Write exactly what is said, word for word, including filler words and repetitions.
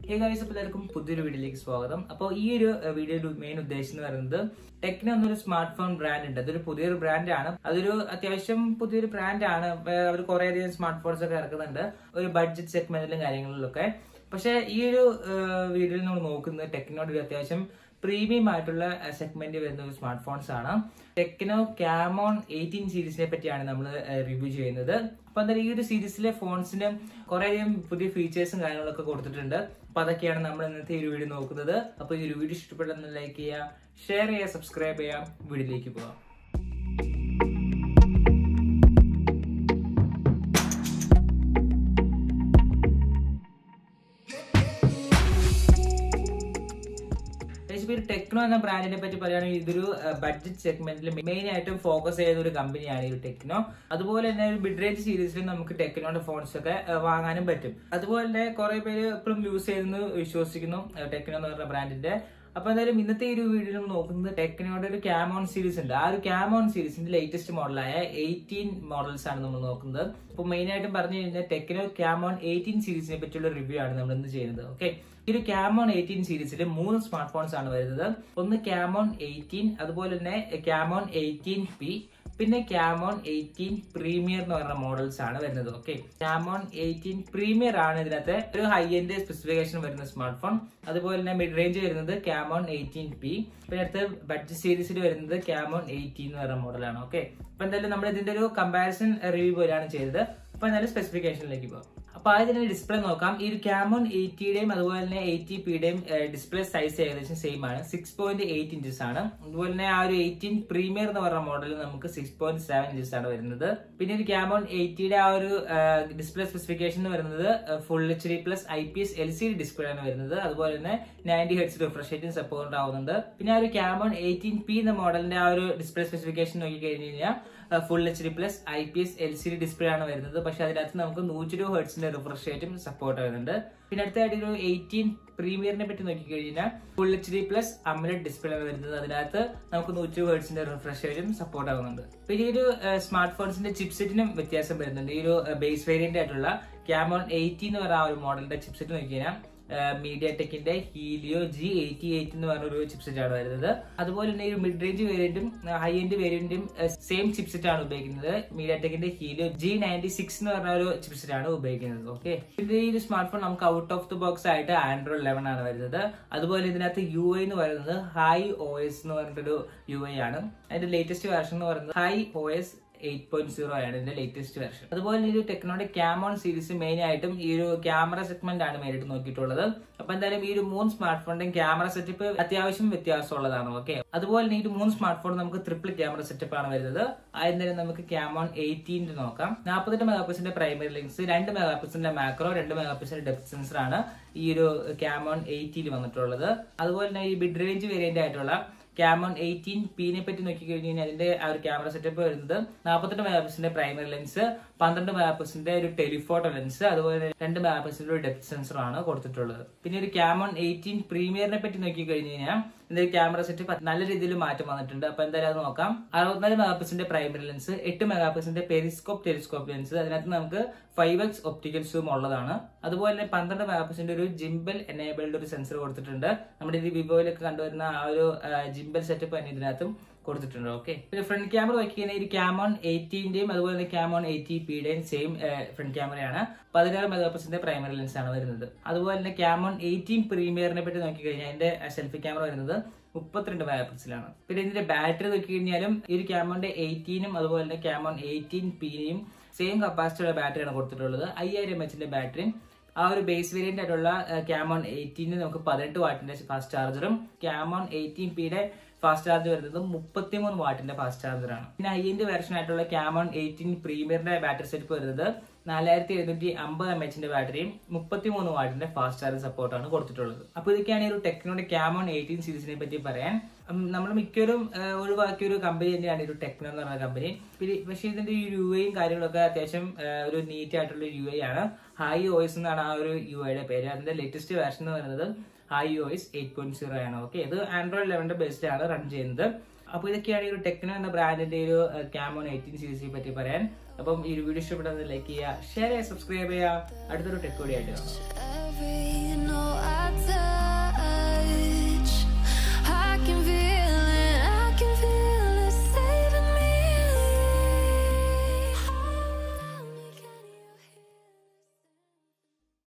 Hey guys, welcome to this video. Now, this video main ഉദ്ദേശം എന്ന് പറയുന്നത് techno എന്നൊരു സ്മാർട്ട് ഫോൺ ബ്രാൻഡ് ഉണ്ട്. അതൊരു പുതിയൊരു ബ്രാൻഡാണ്. അതൊരു അത്യാവശ്യം പുതിയൊരു ബ്രാൻഡാണ്. അവർ കുറെ അധികം സ്മാർട്ട് ഫോൺസ് ഒക്കെ ഇറക്കുന്നുണ്ട്, ഒരു ബഡ്ജറ്റ് സെഗ്മെന്റിലും കാര്യങ്ങളിലൊക്കെ. പക്ഷെ ഈ ഒരു വീഡിയോയിൽ നമ്മൾ നോക്കുന്നത് ടെക്നോയുടെ ഒരു അത്യാവശ്യം പ്രീമിയം ആയിട്ടുള്ള സെഗ്മെന്റ് വരുന്ന ഒരു സ്മാർട്ട് ഫോൺസ് ആണ്. ടെക്നോ ക്യാമോൺ എയ്റ്റീൻ സീരീസിനെ പറ്റിയാണ് നമ്മൾ റിവ്യൂ ചെയ്യുന്നത്. അപ്പൊ എന്തായാലും ഈ ഒരു സീരീസിലെ ഫോൺസിന് കുറേയധികം പുതിയ ഫീച്ചേഴ്സും കാര്യങ്ങളൊക്കെ കൊടുത്തിട്ടുണ്ട്. അപ്പൊ അതൊക്കെയാണ് നമ്മൾ ഇന്നത്തെ ഈ ഒരു വീഡിയോ നോക്കുന്നത്. അപ്പൊ ഈ ഒരു വീഡിയോ ഇഷ്ടപ്പെട്ടെന്ന് ലൈക്ക് ചെയ്യുക, ഷെയർ ചെയ്യുക, സബ്സ്ക്രൈബ് ചെയ്യാം. വീഡിയോയിലേക്ക് പോകാം. ടെക്നോ എന്ന ബ്രാൻഡിനെ പറ്റി പറയുകയാണെങ്കിൽ ഇതൊരു ബഡ്ജറ്റ് സെഗ്മെന്റിൽ മെയിൻ ആയിട്ടും ഫോക്കസ് ചെയ്ത ഒരു കമ്പനിയാണ് ഈ ഒരു ടെക്നോ. അതുപോലെ തന്നെ ഒരു മിഡ് റേഞ്ച് സീരീസിൽ നമുക്ക് ടെക്നോയുടെ ഫോൺസ് ഒക്കെ വാങ്ങാനും പറ്റും. അതുപോലെ തന്നെ കുറെ പേര് എപ്പോഴും യൂസ് ചെയ്യുന്നു വിശ്വസിക്കുന്നു ടെക്നോ എന്ന് പറഞ്ഞ ബ്രാൻഡിന്റെ. അപ്പൊ എന്തായാലും ഇന്നത്തെ ഈ ഒരു വീഡിയോ നമ്മൾ നോക്കുന്നത് ടെക്നോയുടെ ഒരു ക്യാമോൺ സീരീസ് ഉണ്ട്. ആ ഒരു ക്യാമോൺ സീരീസിന്റെ ലേറ്റസ്റ്റ് മോഡലായ എയ്റ്റീൻ മോഡൽസ് ആണ് നമ്മൾ നോക്കുന്നത്. അപ്പൊ മെയിൻ ആയിട്ടും പറഞ്ഞു കഴിഞ്ഞാൽ ടെക്നോ ക്യാമോൺ എയ്റ്റീൻ സീരീസിനെ പറ്റിയുള്ള റിവ്യൂ ആണ് നമ്മൾ ഇന്ന് ചെയ്യുന്നത്. ഓക്കെ, ഈ ഒരു ക്യാമോൺ എയ്റ്റീൻ സീരീസിൽ മൂന്ന് സ്മാർട്ട് ഫോൺസ് ആണ് വരുന്നത്. ഒന്ന് ക്യാമോൺ എയ്റ്റീൻ, അതുപോലെ തന്നെ ക്യാമോൺ എയ്റ്റീൻ പി, പിന്നെ ക്യാമോൺ എയ്റ്റീൻ പ്രീമിയർ എന്ന് പറഞ്ഞ മോഡൽസ് ആണ് വരുന്നത്. ഓക്കെ, ക്യാമോൺ എയ്റ്റീൻ പ്രീമിയർ ആണ് ഇതിനകത്ത് ഒരു ഹൈ എൻഡ് സ്പെസിഫിക്കേഷൻ വരുന്ന സ്മാർട്ട് ഫോൺ. അതുപോലെ തന്നെ മിഡ് റേഞ്ച് വരുന്നത് ക്യാമോൺ എയ്റ്റീൻ പി, പിന്നെ അടുത്ത് ബഡ്ജറ്റ് സീരീസിൽ വരുന്നത് ക്യാമോൺ എയ്റ്റീൻ എന്ന് പറഞ്ഞ മോഡലാണ്. ഓക്കെ, അപ്പൊ എന്തായാലും നമ്മൾ ഇതിന്റെ ഒരു കമ്പാരിസൺ റിവ്യൂ പോലെയാണ് ചെയ്തത്. അപ്പൊ എന്തായാലും സ്പെസിഫിക്കേഷനിലേക്ക് പോകാം. അപ്പൊ ആദ്യം തന്നെ ഡിസ്പ്ലേ നോക്കാം. ഈ ഒരു ക്യാമോൺ എയ്റ്റിയുടെയും അതുപോലെ തന്നെ എയ്റ്റി പിയുടെയും ഡിസ്പ്ലേ സൈസ് ഏകദേശം സെയിം ആണ്. സിക്സ് പോയിന്റ് എയ്റ്റ് ഇഞ്ചസ് ആണ്. അതുപോലെ തന്നെ ആ ഒരു എയ്റ്റീൻ പ്രീമിയർ എന്ന് പറഞ്ഞ മോഡൽ നമുക്ക് സിക്സ് പോയിന്റ് സെവൻ ഇഞ്ചസ് ആണ് വരുന്നത്. പിന്നെ ഒരു ക്യാമോൺ എയ്റ്റിയുടെ ആ ഒരു ഡിസ്പ്ലേ സ്പെസിഫിക്കേഷൻ എന്ന് പറയുന്നത് full H D plus I P S L C D display ആണ് വരുന്നത്. അതുപോലെ തന്നെ നയൻറ്റി ഹെർട്സ് റിഫ്രഷ് റേറ്റും സപ്പോർട്ട് ആവുന്നുണ്ട്. പിന്നെ ആ ഒരു ക്യാമോൺ എയ്റ്റീൻ പി എന്ന മോഡലിന്റെ ആ ഒരു ഡിസ്പ്ലേ സ്പെസിഫിക്കേഷൻ നോക്കി കഴിഞ്ഞ് കഴിഞ്ഞാൽ full H D plus I P S L C D display ആണ് വരുന്നത്. പക്ഷെ അതിനകത്ത് നമുക്ക് നൂറ്റി ഇരുപത് ഹെർട്സിന്റെ റിഫ്രഷ് റേറ്റും സപ്പോർട്ട് ആവുന്നുണ്ട്. പിന്നെ അടുത്തായിട്ട് ഒരു എയ്റ്റീൻ പ്രീമിയറിനെ പറ്റി നോക്കി കഴിഞ്ഞാൽ full H D plus AMOLED display ആണ് വരുന്നത്. അതിനകത്ത് നമുക്ക് നൂറ്റി ഇരുപത് ഹെർട്സിന്റെ റിഫ്രഷ് റേറ്റും സപ്പോർട്ട് ആവുന്നുണ്ട്. പിന്നെ ഈ ഒരു സ്മാർട്ട് ഫോൺസിന്റെ ചിപ്സെറ്റിനും വ്യത്യാസം വരുന്നുണ്ട്. ഈ ഒരു ബേസ് വേരിയന്റ് ആയിട്ടുള്ള ക്യാമോൺ എയ്റ്റി എന്ന് പറയുന്ന ആ ഒരു മോഡലിന്റെ ചിപ്സെറ്റ് നോക്കി കഴിഞ്ഞാൽ മീഡിയ ടെക്കിന്റെ ഹീലിയോ ജി എയ്റ്റി എയ്റ്റ് എന്ന് പറഞ്ഞ ഒരു ചിപ്സെറ്റ് ആണ് വരുന്നത്. അതുപോലെ തന്നെ ഈ മിഡ് റേഞ്ച് വേരിയന്റും ഹൈ എൻഡ് വേരിയന്റും സെയിം ചിപ്സെറ്റ് ആണ് ഉപയോഗിക്കുന്നത്. മീഡിയ ടെക്കിന്റെ ഹീലിയോ ജി നയൻറ്റി സിക്സ് എന്ന് പറഞ്ഞ ഒരു ചിപ്സെറ്റ് ആണ് ഉപയോഗിക്കുന്നത്. ഓക്കെ, ഇത് ഈ ഒരു സ്മാർട്ട് ഫോൺ നമുക്ക് ഔട്ട് ഓഫ് ദി ബോക്സ് ആയിട്ട് ആൻഡ്രോയിഡ് ലെവൻ ആണ് വരുന്നത്. അതുപോലെ ഇതിനകത്ത് യു ഐ എന്ന് പറയുന്നത് ഹൈ ഒ എസ് എന്ന് പറഞ്ഞിട്ടൊരു യു ഐ ആണ്. അതിന്റെ ലേറ്റസ്റ്റ് വേർഷൻ എന്ന് പറയുന്നത് Hi O S eight point zero ആണ് ഇതിന്റെ ലേറ്റസ്റ്റ് വെർഷൻ. അതുപോലെ ഈ ഒരു ടെക്നോയുടെ ക്യാമോൺ സീരീസ് മെയിൻ ആയിട്ടും ഈ ഒരു ക്യാമറ സെഗ്മെന്റ് ആണ് മെയിനായിട്ട് നോക്കിയിട്ടുള്ളത്. അപ്പൊ എന്തായാലും ഈ ഒരു മൂന്ന് സ്മാർട്ട് ഫോണിന്റെയും ക്യാമറ സെറ്റപ്പ് അത്യാവശ്യം വ്യത്യാസമുള്ളതാണ്. ഓക്കെ, അതുപോലെ തന്നെ ഈ ഒരു മൂന്ന് സ്മാർട്ട് ഫോൺ നമുക്ക് ട്രിപ്പിൾ ക്യാമറ സെറ്റപ്പ് ആണ് വരുന്നത്. ആദ്യം തന്നെ നമുക്ക് ക്യാമോൺ എയ്റ്റീൻ നോക്കാം. നാൽപ്പത്തെട്ട് മെഗാ പിക്സലിന്റെ പ്രൈമറി ലെൻസ്, രണ്ട് മെഗാ പിക്സലിന്റെ മാക്രോ, രണ്ട് മെഗാ പിക്സലിന്റെ ഡെപ്ത് സെൻസർ ആണ് ഈ ഒരു ക്യാമോൺ എയ്റ്റിയിൽ വന്നിട്ടുള്ളത്. അതുപോലെ തന്നെ ഈ മിഡ് റേഞ്ച് വേരിയന്റ് ആയിട്ടുള്ള ക്യാമോൺ എയ്റ്റീൻ പിനെ പറ്റി നോക്കി കഴിഞ്ഞ് കഴിഞ്ഞാൽ അതിന്റെ ആ ഒരു ക്യാമറ സെറ്റപ്പ് വരുന്നത് നാൽപ്പത്തെട്ട് മെഗാ പിക്സലിന്റെ പ്രൈമറി ലെൻസ്, പന്ത്രണ്ട് മെഗാ പിക്സലിന്റെ ഒരു ടെലിഫോട്ടോ ലെൻസ്, അതുപോലെ രണ്ട് മെഗാ പിക്സലിന്റെ ഒരു ഡെപ്ത് സെൻസർ ആണ് കൊടുത്തിട്ടുള്ളത്. പിന്നെ ഒരു ക്യാമോൺ എയ്റ്റീൻ പ്രീമിയറിനെ പറ്റി നോക്കി കഴിഞ്ഞ് കഴിഞ്ഞാൽ ഇതിന്റെ ക്യാമറ സെറ്റപ്പ് നല്ല രീതിയിൽ മാറ്റം വന്നിട്ടുണ്ട്. അപ്പൊ എന്തായാലും അത് നോക്കാം. അറുപത്തിനാല് മെഗാ പിക്സലിന്റെ പ്രൈമറി ലെൻസ്, എട്ട് മെഗാ പിക്സലിന്റെ പെരിസ്കോപ്പ് ടെലിസ്കോപ്പ് ലെൻസ്, അതിനകത്ത് നമുക്ക് ഫൈവ് എക്സ് ഒപ്റ്റിക്കൽ സൂം ഉള്ളതാണ്. അതുപോലെ തന്നെ പന്ത്രണ്ട് മെഗാ പിക്സലിന്റെ ഒരു ജിംബൽ എനേബിൾഡ് ഒരു സെൻസർ കൊടുത്തിട്ടുണ്ട്. നമ്മുടെ ഈ വിവോയിലൊക്കെ കണ്ടുവരുന്ന ആ ഒരു ജിംബൽ സെറ്റപ്പ് തന്നെ ഇതിനകത്തും കൊടുത്തിട്ടുണ്ട്. ഓക്കെ, പിന്നെ ഫ്രണ്ട് ക്യാമറ നോക്കി കഴിഞ്ഞാൽ ഈ ക്യാമോൺ എയ്റ്റീന്റെയും അതുപോലെ തന്നെ ക്യാമോൺ എയ്റ്റി പിയുടെയും സെയിം ഫ്രണ്ട് ക്യാമറയാണ്. പതിനാറ് മെഗാ പിക്സലിന്റെ പ്രൈമറി ലെൻസ് ആണ് വരുന്നത്. അതുപോലെ തന്നെ ക്യാമോൺ എയ്റ്റീൻ പ്രീമിയറിനെ പറ്റി നോക്കി കഴിഞ്ഞാൽ അതിന്റെ സെൽഫി ക്യാമറ വരുന്നത് മുപ്പത്തിരണ്ട് മെഗാ പിക്സലാണ്. പിന്നെ ഇതിന്റെ ബാറ്ററി നോക്കി കഴിഞ്ഞാലും ഈ ഒരു ക്യാമോണിന്റെ എയ്റ്റീനും അതുപോലെ തന്നെ ക്യാമോൺ എയ്റ്റീൻ പിയും സെയിം കപ്പാസിറ്റിയുള്ള ബാറ്ററിയാണ് കൊടുത്തിട്ടുള്ളത്. അയ്യായിരം എം എച്ചിന്റെ ബാറ്ററിയും ആ ഒരു ബേസ് വേരിയന്റ് ആയിട്ടുള്ള ക്യാമോൺ എയ്റ്റീന് നമുക്ക് പതിനെട്ട് വാട്ടിന്റെ ഫാസ്റ്റ് ചാർജറും ക്യാമോൺ എയ്റ്റീൻ പിയുടെ ഫാസ്റ്റ് ചാർജ് വരുന്നത് മുപ്പത്തിമൂന്ന് വാട്ടിന്റെ ഫാസ്റ്റ് ചാർജറാണ്. പിന്നെ ഹൈ എൻഡ് വെർഷൻ ആയിട്ടുള്ള ക്യാമോൺ എയ്റ്റീൻ പ്രീമിയറിന്റെ ബാറ്ററി സെറ്റപ്പ് വരുന്നത് നാലായിരത്തി എഴുന്നൂറ്റി അമ്പത് എം എച്ചിന്റെ ബാറ്ററിയും മുപ്പത്തിമൂന്ന് വാട്ടിന്റെ ഫാസ്റ്റ് ചാർജ് സപ്പോർട്ടാണ് കൊടുത്തിട്ടുള്ളത്. അപ്പൊ ഇതൊക്കെയാണ് ഒരു ടെക്നോയുടെ ക്യാമോൺ എയ്റ്റീൻ സീരീസിനെ പറ്റി പറയാൻ. നമ്മൾ മിക്കവരും ഒഴിവാക്കിയ ഒരു കമ്പനി തന്നെയാണ് ഒരു ടെക്നോ എന്ന് പറയുന്ന കമ്പനി. പിന്നെ പക്ഷേ ഇതിന്റെ ഈ യു ഐയും കാര്യങ്ങളൊക്കെ അത്യാവശ്യം ഒരു നീറ്റ് ആയിട്ടുള്ള യു ഐ ആണ്. ഹൈ ഒ എസ് എന്നാണ് ആ ഒരു യു ഐയുടെ പേര്. അതിന്റെ ലേറ്റസ്റ്റ് വേർഷൻ എന്ന് പറയുന്നത് Hi O S eight point zero ആണ്. ഓക്കെ, ഇത് ആൻഡ്രോയിഡ് ലെവന്റെ ബേസ്ഡിലാണ് റൺ ചെയ്യുന്നത്. അപ്പോൾ ഇതൊക്കെയാണ് ഈ ഒരു ടെക്നോ എന്ന ബ്രാൻഡിന്റെ ഒരു ക്യാമോൺ എയ്റ്റീൻ സീരീസിനെ പറ്റി പറയാൻ. അപ്പം ഈ വീഡിയോ ഇഷ്ടപ്പെട്ടത് ലൈക്ക് ചെയ്യുക, ഷെയർ ചെയ്യുക, സബ്സ്ക്രൈബ് ചെയ്യുക. അടുത്തൊരു ടെക് വീഡിയോ ആയിട്ട് കാണാം.